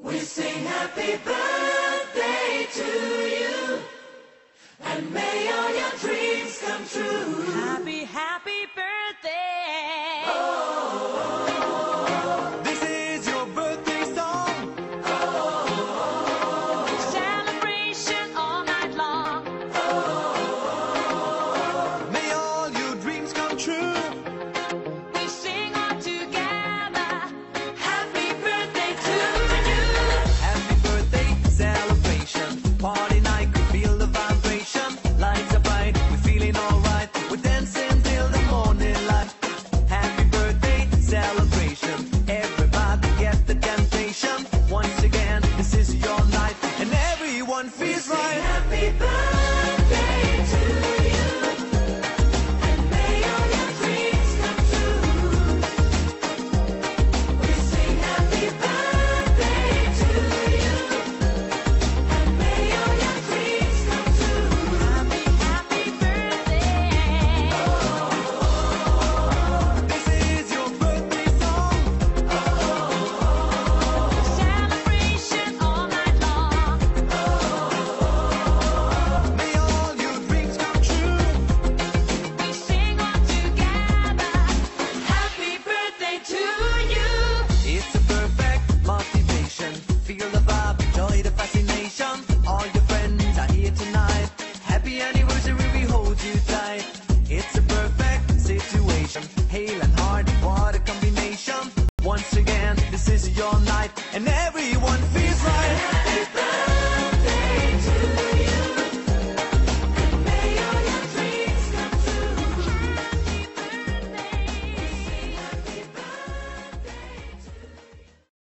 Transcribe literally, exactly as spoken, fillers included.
We sing happy birthday to you, and may all your dreams come true. Happy, happy birthday. Oh, this is your birthday song. Oh, celebration all night long. Oh, may all your dreams come true. We sing all together. Happy birthday to you. Happy birthday celebration. Party night, could feel the vibration. Lights are bright, we're feeling alright. We're dancing till the morning light. Happy birthday celebration. Everybody get the temptation. Once again, this is your night, and everyone feels sing right. happy birthday to you, and may all your dreams come true. We sing happy birthday to you, and may all your dreams come true. Happy, happy birthday. This is your birthday song. Celebration all night long. May all your dreams come true. We sing all together. Happy birthday to you. It's a perfect motivation. Feel the vibe, enjoy the fascination. All your friends are here tonight. Happy anniversary, we hold you tight. It's a perfect situation. Hale and hard, what a combination. Once again, this is your night, and every